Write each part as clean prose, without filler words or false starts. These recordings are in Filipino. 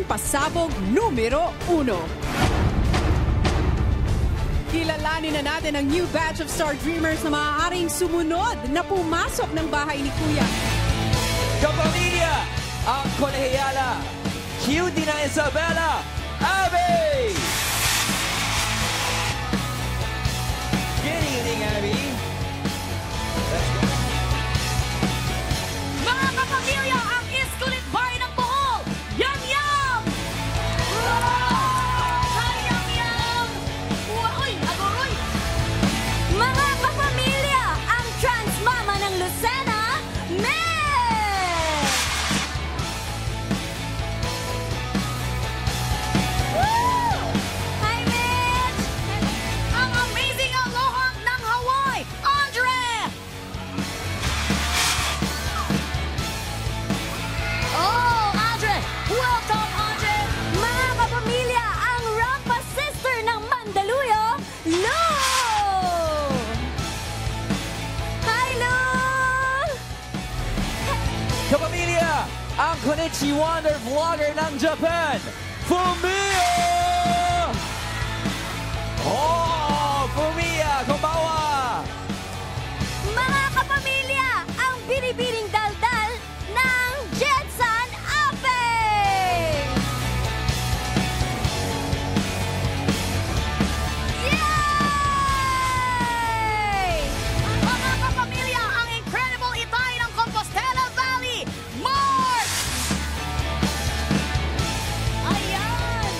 pasabog numero 1. Kilalanin na natin ang new batch of Star Dreamers na maaaring sumunod na pumasok ng bahay ni Kuya. Kapamilya, ang kolehiyala, cutie na Isabela, Abby! Good evening, Abby. Let's go. Mga kapamilya, ang iskulit bahay ng Bohol, Yam-Yam! Hi, Yam-Yam! Uy, agoy! Mga kapamilya, ang trans mama ng Lucena, Meg! Hi, Mitch! Ang amazing aloha ng Hawaii, Andre! Oh, Andre! Welcome, Andre! Mga kapamilya, ang Rampa sister ng Mandaluyong, Lu! Hi, Lu! Kapamilya, ang Konichi Wonder Vlogger ng Japan, Fumiya! Oh, Fumiya, konbawa! Mga kapamilya, ang binibining daldal ng Jetson Ape! Yay! Mga kapamilya, ang incredible itay ng Compostela Valley, Mark! Ayan!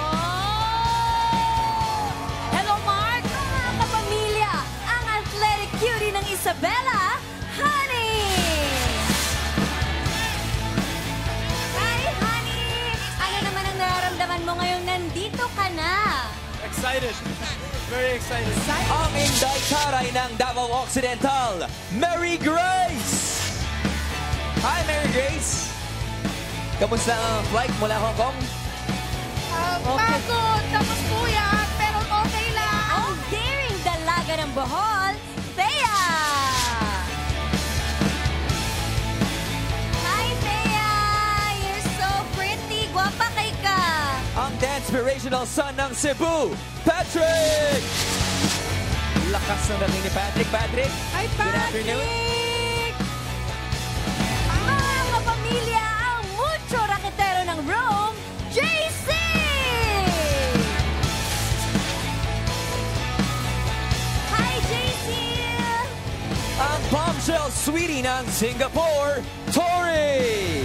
Oh! Hello, Mark! Mga kapamilya, ang athletic cutie ng Isabela, Honey! Hi, Honey! Ano naman ang nararamdaman mo ngayong nandito ka na? Excited. Very excited. Ang Inday Taray ng Davao Occidental, Mary Grace! Hi, Mary Grace! Kamusta ang flight mula Hong Kong? Pagod, tapos puyat, pero okay lang. Ang daring dalaga ng Bohol, Thea! Hi, Thea! You're so pretty. Guwapa kay ka. Ang dance-spirational son ng Cebu, Patrick! Lakas ng dating ni Patrick. Patrick, Hi, good afternoon. Patrick! Mga kapamilya, ang mucho raketero ng Rome, JC! Hi, JC! Ang bombshell sweetie ng Singapore, Tori!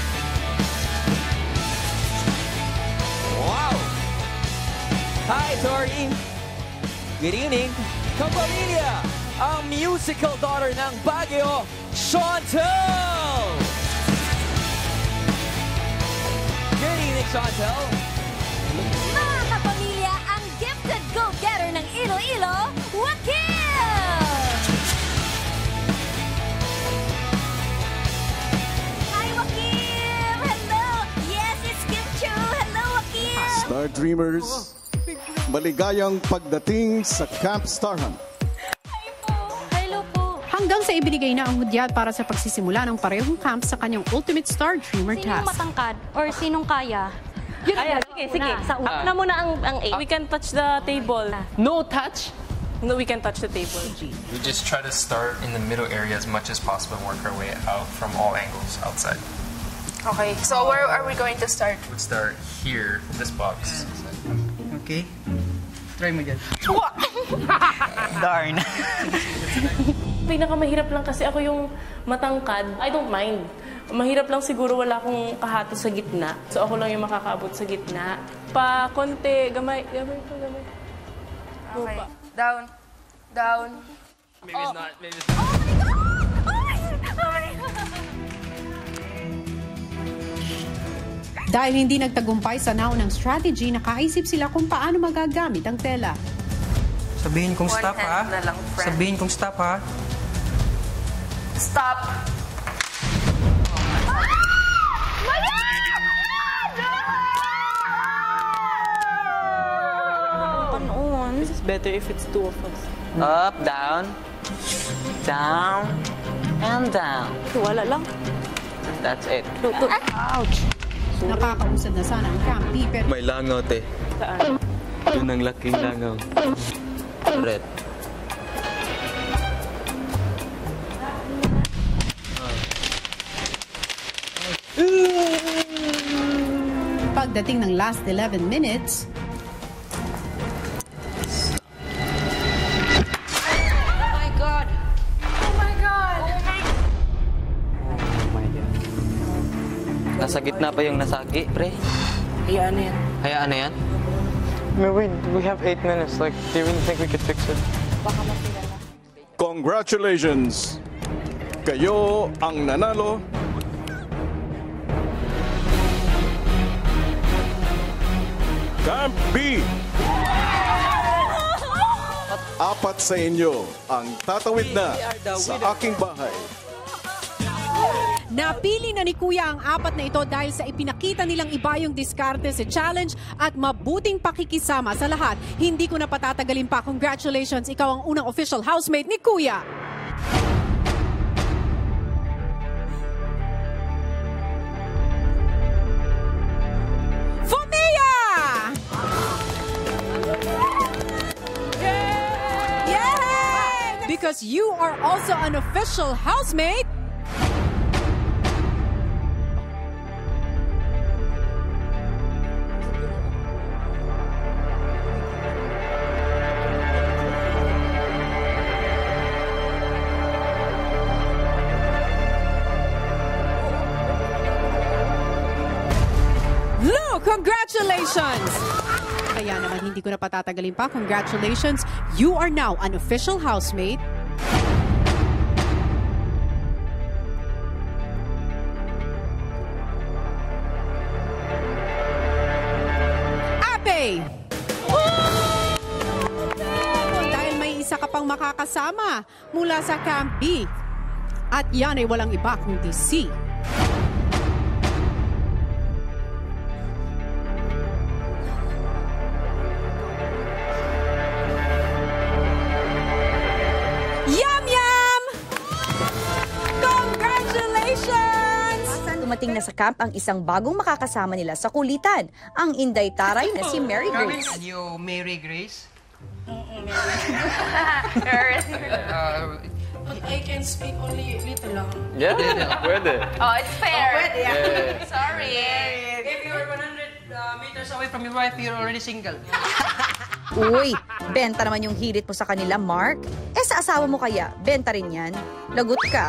Wow! Hi, Tori! Good evening! Kapamilya, ang musical daughter ng Baguio, Chantel! Good evening, Chantel! Mga kapamilya, ang gifted go-getter ng Iloilo, Wakil! Hi, Wakil! Hello! Yes, it's Kim Chu! Hello, Wakil! Star Dreamers, maligayang pagdating sa Camp Star Hunt. Hi po! Hello po! Hanggang sa ibinigay na ang hudyat para sa pagsisimula ng parehong camp sa kanyang Ultimate Star Dreamer Sinong task. matangkad or sinong kaya? Yun Kaya, ang sige, sige. Sa una muna ang A. We can touch the table. No touch? No, we can touch the table. We just try to start in the middle area as much as possible and work our way out from all angles outside. Okay, so where are we going to start? We'd start here, this box. Okay. Try mo dyan. Darn. Pinakamahirap lang kasi ako yung matangkad. I don't mind. Mahirap lang siguro wala akong kahato sa gitna. So ako lang yung makakaabot sa gitna. Pa konti, gamay. Gamay pa, gamay. Go Okay, pa. down, down. Maybe it's not. Maybe it's not. Oh my God! Oh my God! Dahil hindi nagtagumpay sa naunang strategy, nakaisip sila kung paano magagamit ang tela. Sabihin kong One stop, ha? hand na lang, friend. Sabihin kong stop, ha? Stop! This is better if it's two of us. Up, down, down, and down. Wala lang. That's it. Ouch! Nakakausad na sana ang Campi, pero May langaw, te. Saan? Yun ang laking langaw. Red. pagdating ng last 11 minutes, Nasa gitna pa yung nasagi, pre. Hayaan na yan. Hayaan na yan? We have 8 minutes. Like, do you really think we could fix it? Congratulations! Kayo ang nanalo. Camp B! Apat sa inyo ang tatawid na sa aking bahay. napili na ni Kuya ang apat na ito dahil sa ipinakita nilang iba yung diskarte sa challenge at mabuting pakikisama sa lahat. Hindi ko na patatagalin pa. Congratulations, ikaw ang unang official housemate ni Kuya. Because you are also an official housemate. Lou, congratulations! Kaya naman hindi ko na patatagalin pa. Congratulations, you are now an official housemate. Ape! Dahil may isa ka pang makakasama mula sa Camp B. At yan ay walang iba kundi si dumating na sa camp ang isang bagong makakasama nila sa kulitan, ang Inday Taray na si Mary Grace. You Mary Grace? But I can speak only little lang. Yeah, pwede. Oh, it's fair. Oh, pwede, yeah. Sorry. If you're 100 meters away from your wife, you're already single. Uy, benta naman yung hirit mo sa kanila, Mark. Eh sa asawa mo kaya, benta rin yan? Lagot ka.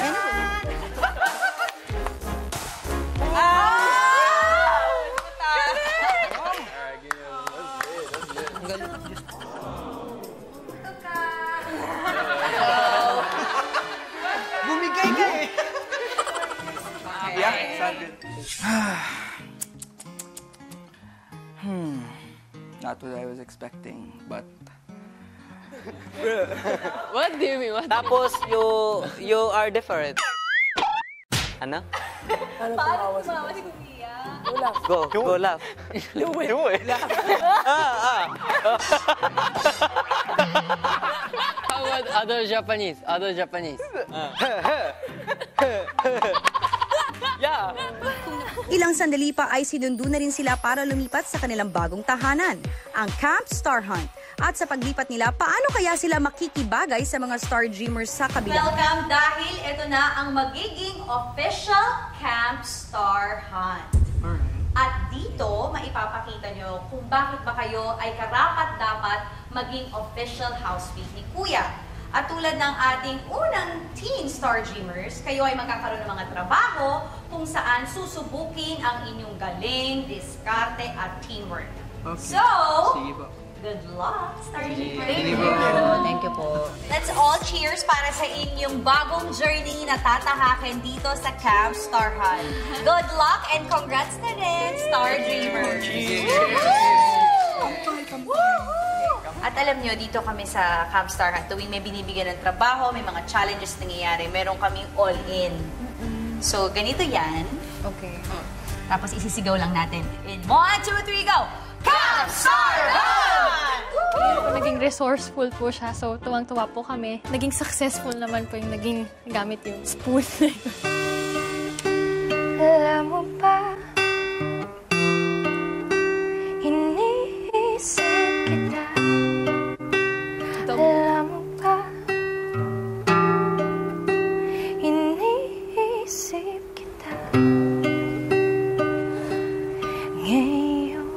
Bumigay ka eh. Yeah, sound good. Not what I was expecting, but... What do you mean? What? Tapos, you are different. Ano? Paano tumawa si Kuya? Go laugh. Do it. How about other Japanese? Yeah. Ilang sandali pa ay sinundo na rin sila para lumipat sa kanilang bagong tahanan, ang Camp Star Hunt. At sa paglipat nila, paano kaya sila makikibagay sa mga Star Dreamers sa kabila? Welcome dahil ito na ang magiging official Camp Star Hunt. At dito, maipapakita nyo kung bakit ba kayo ay karapat-dapat maging official housemate ni Kuya. At tulad ng ating unang teen Star Dreamers, kayo ay magkakaroon ng mga trabaho kung saan susubukin ang inyong galing, diskarte at teamwork. Okay. So, sige po. Good luck, Star Dreamers! Thank you po. Let's all cheers para sa inyong bagong journey na tatahakin dito sa Camp Star Hunt. Good luck and congrats na rin, Star Dreamers! At alam nyo, dito kami sa Camp Star Hunt, tuwing may binibigyan ng trabaho, may mga challenges nangyayari, meron kaming all-in. So, ganito yan. Okay. Tapos isisigaw lang natin. In 1, 2, 3, go! Camp Star Hunt! Naging resourceful po siya, so tuwang-tuwa po kami. Naging successful naman po yung naging gamit yung spoon na yun. Alam mo ba, dito. Alam mo ba, iniisip kita ngayon.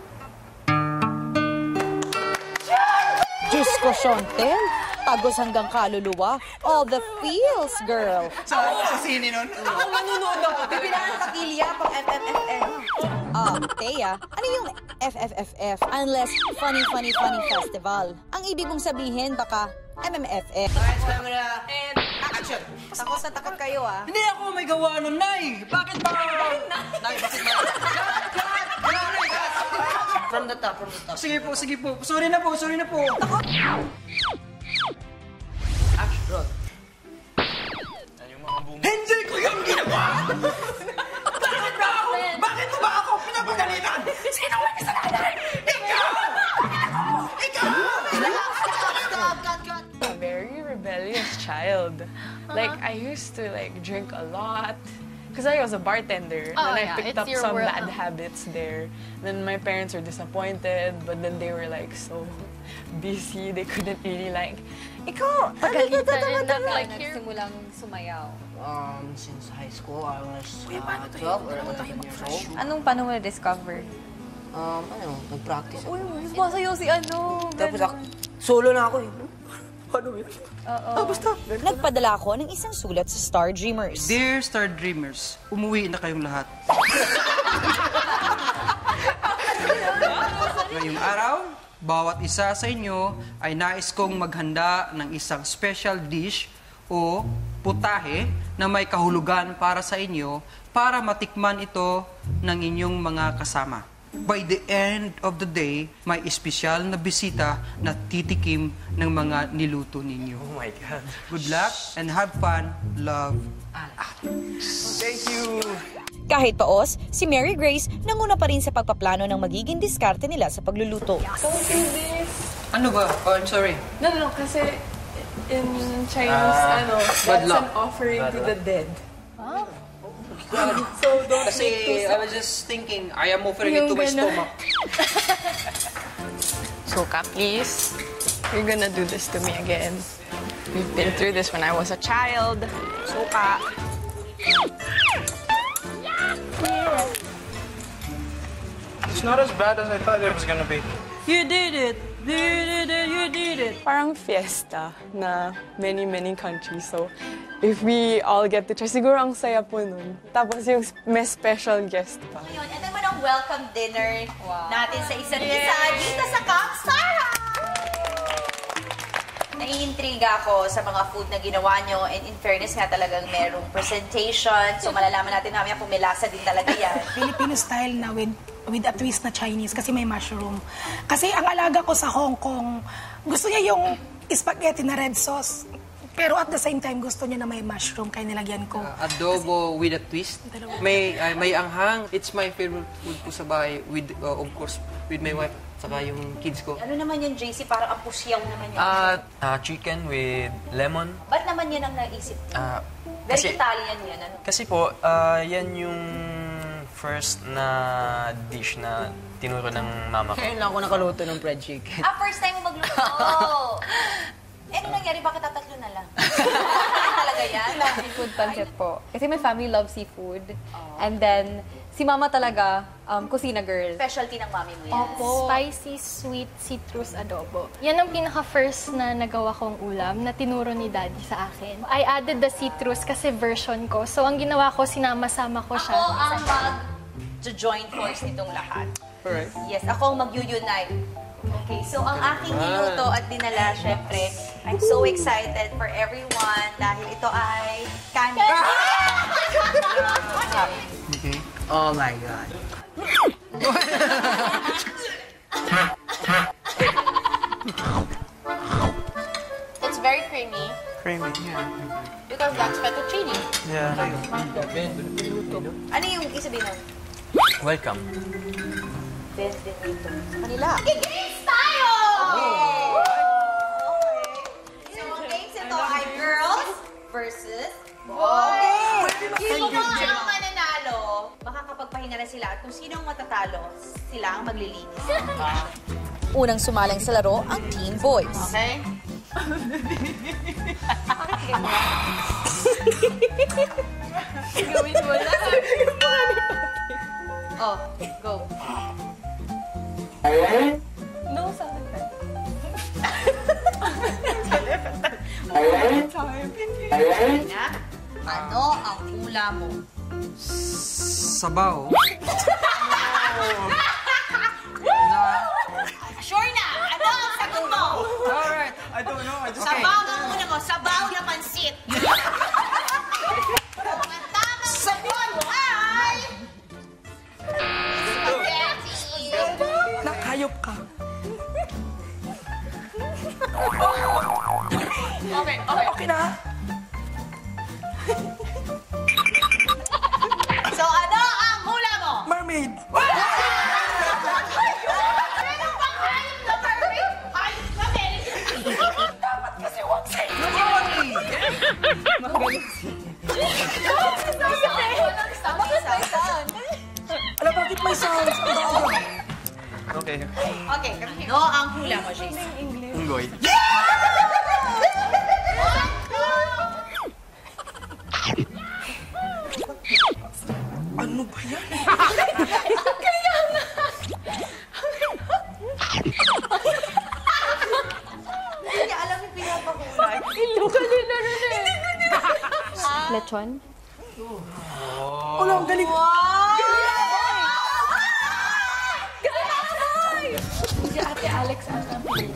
Diyos ko, Shontel. Tagos hanggang kaluluwa. All the feels, girl. Saan ako sa sine nun? Ako manunood ako. Bibilangan ng takilya pang FFFF. Thea, ano yung FFFF? Unless Funny Festival. Ang ibig mong sabihin, baka MMFF. Alright, so and action. Takot na takot kayo, ah. Hindi ako may gawa nun, Nay! Bakit ba? Nay, bakit ba? From the top. Sige po. Sorry na po. Action, roll. Hindi ko yung ginawa! Bakit mo ba ako pinapagalitan? Sino may kasalanan? Ikaw! A very rebellious child. Like, I used to drink a lot. Because I was a bartender. Oh, then I yeah. picked It's up your some world, bad habits there. Then my parents were disappointed, but then they were so busy, they couldn't really ikaw! Pagalitan na like Nagsimulang sumayaw. Since high school, I was 12 or 11 years old. Anong paano mo na-discover? Nag-practice ako. Masayaw si ano. Tapos solo na ako eh. Ano yun? Basta. Nagpadala ako ng isang sulat sa Star Dreamers. Dear Star Dreamers, umuwi na kayong lahat. Ngayong araw, bawat isa sa inyo ay nais kong maghanda ng isang special dish o putahe na may kahulugan para sa inyo para matikman ito ng inyong mga kasama. By the end of the day, may espesyal na bisita na titikim ng mga niluto ninyo. Oh my God. Good luck and have fun. Love, Thank you. Kahit paos, si Mary Grace nanguna pa rin sa pagpaplano ng magiging diskarte nila sa pagluluto. Don't do this. Ano ba? Oh, I'm sorry. No, kasi in Chinese, that's luck. an offering to the dead. So don't Kasi I was just thinking, I am offering it to my stomach. Soka, please. You're gonna do this to me again. We've been through this when I was a child. Soka. It's not as bad as I thought it was gonna be. You did it! You did it! Parang fiesta na many countries. So, if we all get to try, siguro ang saya po nun. Tapos yung may special guest pa. Ngayon, ito naman ang welcome dinner natin sa isa't isa dito sa Capstar. Naiintriga ako sa mga food na ginawa nyo, and in fairness nga talagang merong presentation. So malalaman natin namin kung may lasa din talaga yan. Filipino style na with a twist na Chinese kasi may mushroom. Kasi ang alaga ko sa Hong Kong, gusto niya yung spaghetti na red sauce. Pero at the same time, gusto niya na may mushroom, kaya nilagyan ko. Adobo with a twist. May anghang. It's my favorite food po sa bahay. With, of course, with my wife. Saka yung kids ko. Ano naman yan, JC? Parang ang pusyaw naman yan. Chicken with lemon. Ba't naman yan ang naisip? Very Italian yan. Ano? Kasi po, yan yung first na dish na tinuro ng mama ko. Kailan ako nakaluto ng fried chicken. First time mo magluto. Ano nangyari? Bakit tatatlo na lang? Talaga yan? Seafood pancit po. Kasi my family loves seafood. And then, si mama talaga, kusina girl. Specialty ng mami mo yan. Opo. Spicy, sweet, citrus adobo. Yan ang pinaka-first na nagawa kong ulam na tinuro ni Daddy sa akin. I added the citrus kasi version ko. So, ang ginawa ko, sinama-sama ko siya. Ako ang mag-join force nitong lahat. Alright. Yes, ako ang mag-unite. Okay, so ang aking niluto at dinala, syempre, I'm so excited for everyone dahil ito ay kanin. Okay. Oh my God. It's very creamy Creamy, yeah. because that's fettuccine. Yeah. Ano yung isabihin nun? Welcome. Benvenuto. Kanila. Games tayo! Okay. So, ang games ito ay girls versus boys. Sino ang mananalo? Makakapagpahinga na sila at kung sino ang matatalo, sila ang maglilinis. Unang sumalang sa laro ang Team Boys. Okay? Gawin mo lang. Oh, go. No, something like that. Ano ang hula mo? Sabaw. Sure na! Ano ang sagot mo? Alright. I don't know. I just... Sabaw ang una mo. Sabaw na pansit. Ang tamang sagot ay... Spaghetti! Nakayop ka. Okay na. So ano ang hula mo? Mermaid. Meron bang hayop na mermaid? Hayop na mermaid? Dapat kasi wag sa'yo. Magaling Alam, bakit may sounds? Okay. Okay, ano ang hula mo, Jason? Unggoy. Ano ba yan? Kaya nga. Hindi niya alam yung pinapakulay. Iluka nila rin eh. Lechon? Wala, ang galing. Si Ate Alex ata.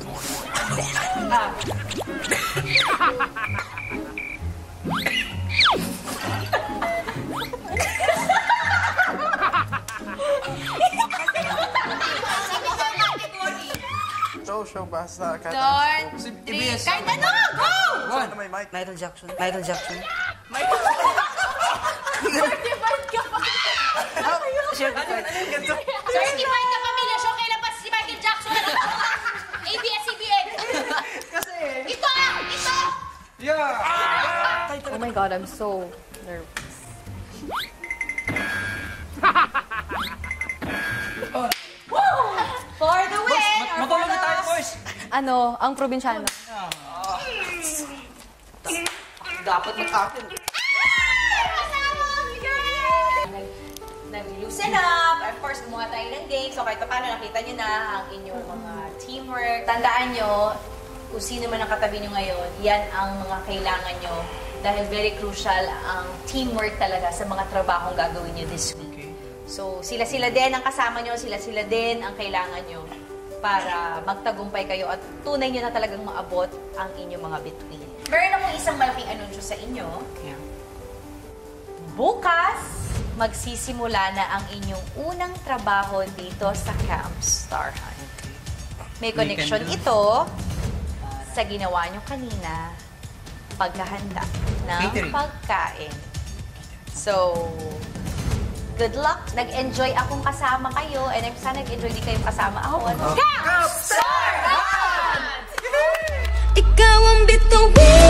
Show, basta. Don't drink. Kahit ano, go! One. Michael Jackson. Michael Jackson. Certified ka pa. Certified ka pamilya. Show kailan pa si Michael Jackson. ABS-CBN. Kasi... Ito! Ito! Yeah! Oh my God, I'm so nervous. For the win! Matulog na tayo, boys! Ano, ang probinsyano? Dapat mag-akin. Nag-loosen up. Of course, gumawa tayo ng game. So, kahit paano nakita nyo na ang inyong mga teamwork. Tandaan nyo, kung sino man ang katabi nyo ngayon, yan ang mga kailangan nyo. Dahil very crucial ang teamwork talaga sa mga trabahong gagawin nyo this week. So, sila-sila din ang kasama nyo, sila-sila din ang kailangan nyo para magtagumpay kayo at tunay nyo na talagang maabot ang inyong mga bituin. Meron akong isang malaking anunsyo sa inyo. Bukas, magsisimula na ang inyong unang trabaho dito sa Camp Star Hunt. May connection ito sa ginawa nyo kanina, paghahanda ng pagkain. So, good luck. Nag-enjoy akong kasama kayo and sana nag-enjoy din kayong kasama ako. Camp Star Hunt! Ikaw ang bituin.